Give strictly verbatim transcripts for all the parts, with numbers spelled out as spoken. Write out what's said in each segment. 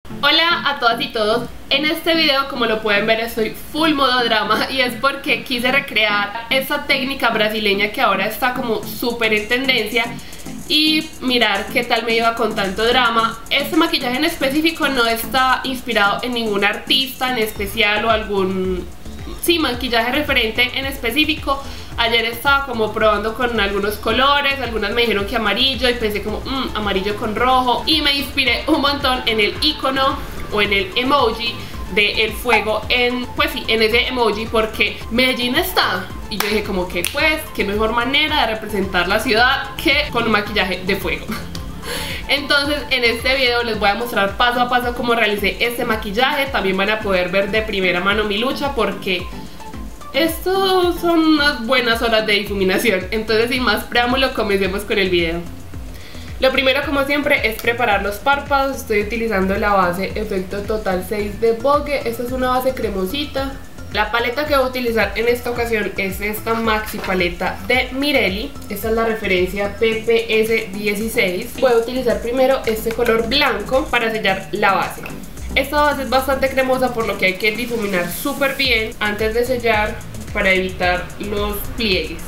Hola a todas y todos. En este video, como lo pueden ver, estoy full modo drama y es porque quise recrear esa técnica brasileña que ahora está como súper en tendencia y mirar qué tal me iba con tanto drama. Este maquillaje en específico no está inspirado en ningún artista en especial o algún sí, maquillaje referente en específico. Ayer estaba como probando con algunos colores, algunas me dijeron que amarillo y pensé como mmm, amarillo con rojo, y me inspiré un montón en el icono o en el emoji de el fuego, en, pues sí, en ese emoji, porque Medellín está, y yo dije como que pues, qué mejor manera de representar la ciudad que con un maquillaje de fuego. Entonces en este video les voy a mostrar paso a paso cómo realicé este maquillaje. También van a poder ver de primera mano mi lucha porque esto son unas buenas horas de difuminación. Entonces sin más preámbulo, comencemos con el video. Lo primero, como siempre, es preparar los párpados. Estoy utilizando la base Efecto Total seis de Vogue. Esta es una base cremosita. La paleta que voy a utilizar en esta ocasión es esta Maxi paleta de Mirelli. Esta es la referencia P P S dieciséis. Voy a utilizar primero este color blanco para sellar la base. Esta base es bastante cremosa, por lo que hay que difuminar súper bien antes de sellar para evitar los pliegues.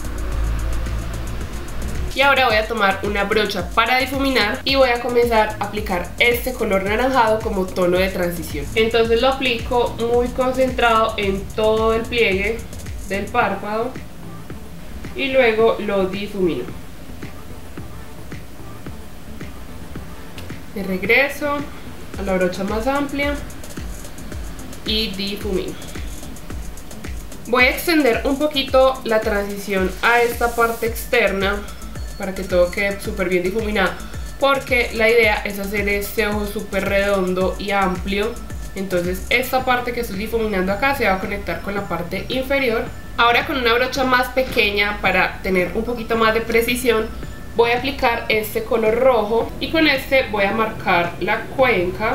Y ahora voy a tomar una brocha para difuminar y voy a comenzar a aplicar este color naranjado como tono de transición. Entonces lo aplico muy concentrado en todo el pliegue del párpado y luego lo difumino. Me regreso a la brocha más amplia y difumino. Voy a extender un poquito la transición a esta parte externa para que todo quede súper bien difuminado, porque la idea es hacer este ojo súper redondo y amplio. Entonces esta parte que estoy difuminando acá se va a conectar con la parte inferior. Ahora, con una brocha más pequeña, para tener un poquito más de precisión, voy a aplicar este color rojo y con este voy a marcar la cuenca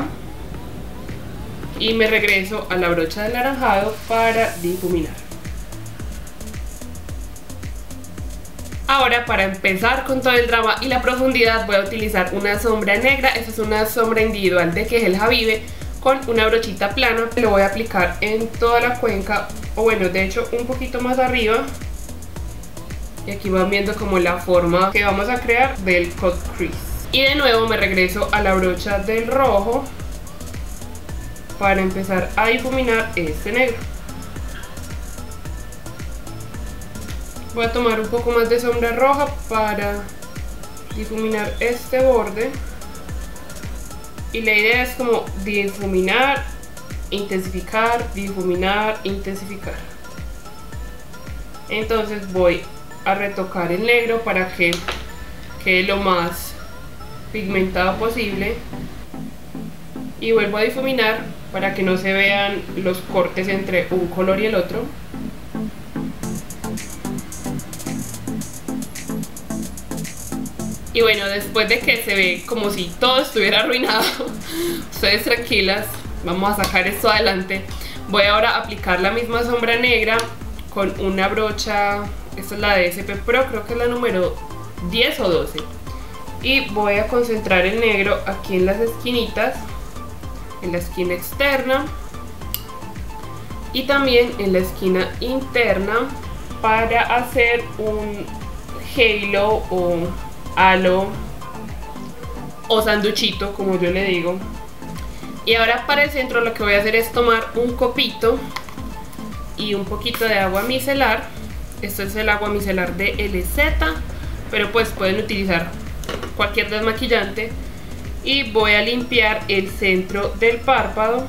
y me regreso a la brocha del naranjado para difuminar. Ahora, para empezar con todo el drama y la profundidad, voy a utilizar una sombra negra. Esta es una sombra individual de Kjell Habibe con una brochita plana. Lo voy a aplicar en toda la cuenca, o bueno, de hecho un poquito más arriba. Y aquí van viendo como la forma que vamos a crear del cut crease. Y de nuevo me regreso a la brocha del rojo para empezar a difuminar este negro. Voy a tomar un poco más de sombra roja para difuminar este borde. Y la idea es como difuminar, intensificar, difuminar, intensificar. Entonces voy a retocar el negro para que quede lo más pigmentado posible. Y vuelvo a difuminar para que no se vean los cortes entre un color y el otro. Y bueno, después de que se ve como si todo estuviera arruinado, ustedes tranquilas, vamos a sacar esto adelante. Voy ahora a aplicar la misma sombra negra con una brocha, esta es la de S P Pro, creo que es la número diez o doce. Y voy a concentrar el negro aquí en las esquinitas, en la esquina externa y también en la esquina interna, para hacer un halo o halo o sanduchito, como yo le digo. Y ahora para el centro lo que voy a hacer es tomar un copito y un poquito de agua micelar. Esto es el agua micelar de L Z, pero pues pueden utilizar cualquier desmaquillante. Y voy a limpiar el centro del párpado.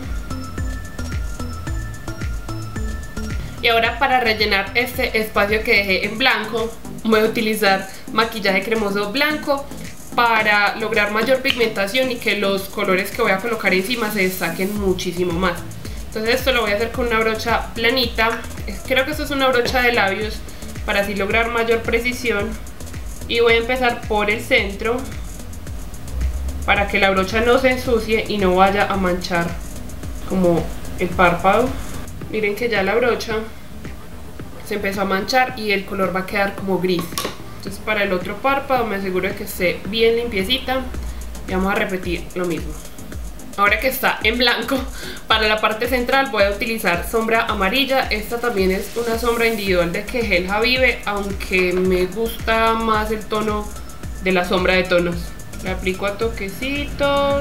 Y ahora, para rellenar este espacio que dejé en blanco, voy a utilizar maquillaje cremoso blanco para lograr mayor pigmentación y que los colores que voy a colocar encima se destaquen muchísimo más. Entonces esto lo voy a hacer con una brocha planita. Creo que esto es una brocha de labios para así lograr mayor precisión. Y voy a empezar por el centro para que la brocha no se ensucie y no vaya a manchar como el párpado. Miren que ya la brocha se empezó a manchar y el color va a quedar como gris. Entonces para el otro párpado me aseguro de que esté bien limpiecita y vamos a repetir lo mismo. Ahora que está en blanco, para la parte central voy a utilizar sombra amarilla. Esta también es una sombra individual de Kehel Habibe, aunque me gusta más el tono de la sombra de tonos. La aplico a toquecitos.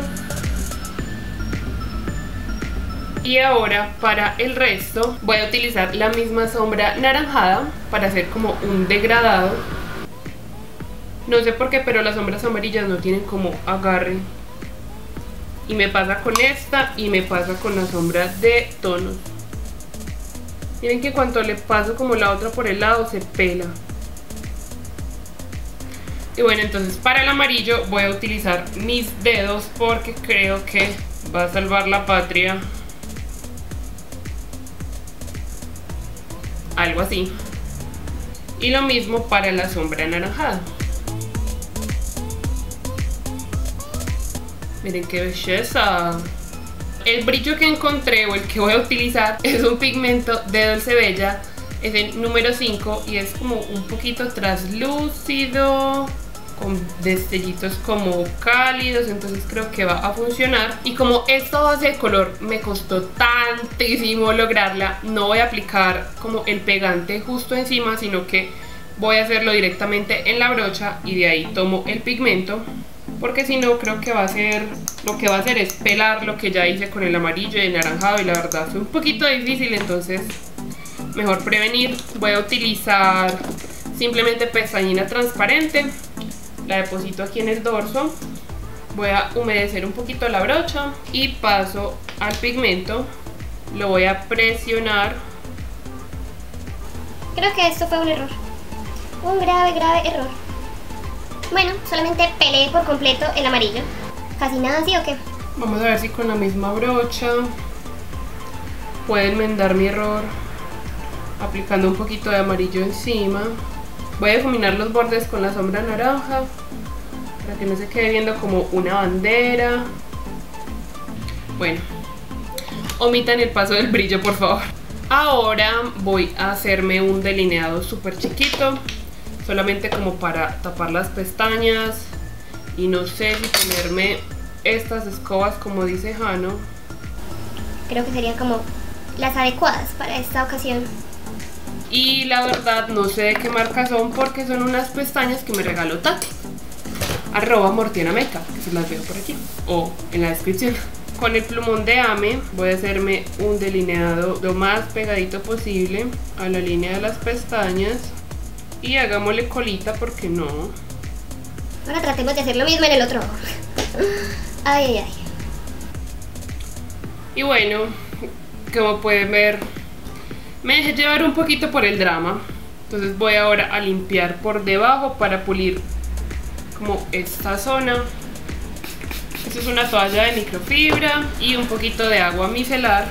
Y ahora para el resto voy a utilizar la misma sombra naranjada para hacer como un degradado. No sé por qué, pero las sombras amarillas no tienen como agarre. Y me pasa con esta y me pasa con la sombra de tonos. Miren que cuando le paso como la otra por el lado se pela. Y bueno, entonces para el amarillo voy a utilizar mis dedos porque creo que va a salvar la patria. Algo así. Y lo mismo para la sombra anaranjada. Miren qué belleza. El brillo que encontré o el que voy a utilizar es un pigmento de Dolce Bella. Es el número cinco y es como un poquito translúcido, con destellitos como cálidos, entonces creo que va a funcionar. Y como esta base de color me costó tantísimo lograrla, no voy a aplicar como el pegante justo encima, sino que voy a hacerlo directamente en la brocha y de ahí tomo el pigmento, porque si no creo que va a ser, lo que va a hacer es pelar lo que ya hice con el amarillo y el naranjado, y la verdad fue un poquito difícil, entonces mejor prevenir. Voy a utilizar simplemente pestañina transparente, la deposito aquí en el dorso, voy a humedecer un poquito la brocha y paso al pigmento, lo voy a presionar. Creo que esto fue un error, un grave, grave error. Bueno, solamente peleé por completo el amarillo. Casi nada, ¿sí o qué? Vamos a ver si con la misma brocha puedo enmendar mi error aplicando un poquito de amarillo encima. Voy a difuminar los bordes con la sombra naranja para que no se quede viendo como una bandera. Bueno, omitan el paso del brillo, por favor. Ahora voy a hacerme un delineado súper chiquito, solamente como para tapar las pestañas, y no sé si ponerme estas escobas como dice Jano. Creo que serían como las adecuadas para esta ocasión. Y la verdad no sé de qué marca son, porque son unas pestañas que me regaló Tati, arroba Mortiana Makeup, que se las veo por aquí o en la descripción. Con el plumón de Ame voy a hacerme un delineado lo más pegadito posible a la línea de las pestañas. Y hagámosle colita, porque no. Ahora tratemos de hacer lo mismo en el otro ojo. Ay, ay, ay. Y bueno, como pueden ver, me dejé llevar un poquito por el drama. Entonces voy ahora a limpiar por debajo para pulir como esta zona. Esto es una toalla de microfibra y un poquito de agua micelar.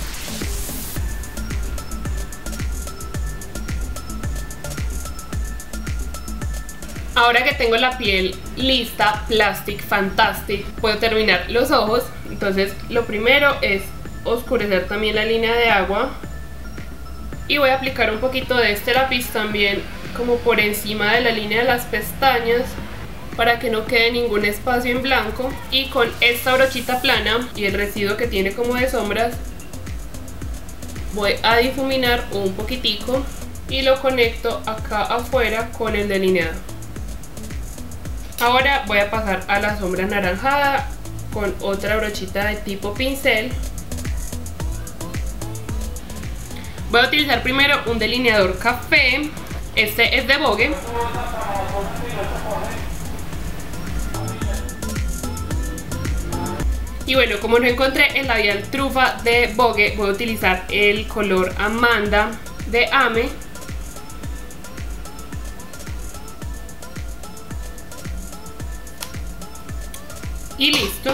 Ahora que tengo la piel lista, Plastic Fantastic, puedo terminar los ojos. Entonces lo primero es oscurecer también la línea de agua. Y voy a aplicar un poquito de este lápiz también como por encima de la línea de las pestañas, para que no quede ningún espacio en blanco. Y con esta brochita plana y el residuo que tiene como de sombras, voy a difuminar un poquitico y lo conecto acá afuera con el delineado. Ahora voy a pasar a la sombra anaranjada con otra brochita de tipo pincel. Voy a utilizar primero un delineador café, este es de Vogue. Y bueno, como no encontré el labial trufa de Vogue, voy a utilizar el color Amanda de Ame. Y listo.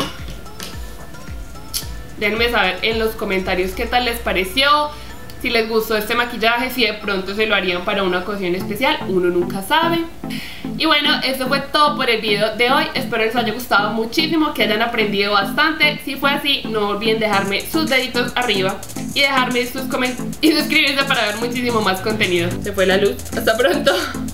Déjenme saber en los comentarios qué tal les pareció, si les gustó este maquillaje, si de pronto se lo harían para una ocasión especial, uno nunca sabe. Y bueno, eso fue todo por el video de hoy. Espero les haya gustado muchísimo, que hayan aprendido bastante. Si fue así, no olviden dejarme sus deditos arriba y dejarme sus comentarios y suscribirse para ver muchísimo más contenido. Se fue la luz. Hasta pronto.